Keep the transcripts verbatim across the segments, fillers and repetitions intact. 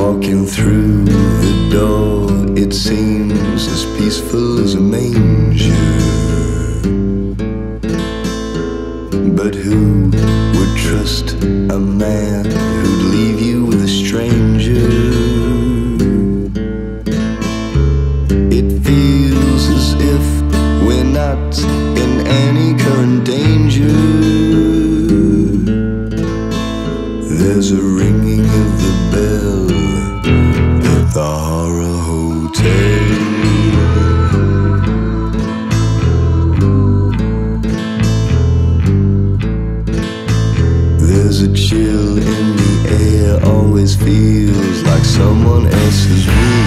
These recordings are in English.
Walking through the door, it seems as peaceful as a manger. But who would trust a man who'd leave you with a stranger? It feels as if we're not in any current danger. There's a ringing of the bell at the Horror Hotel. There's a chill in the air, always feels like someone else's room.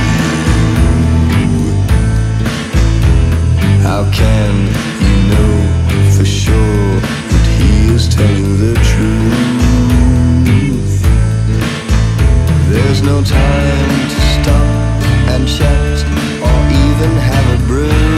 How can you know for sure that he is telling the truth? There's no time to stop and chat or even have a brew.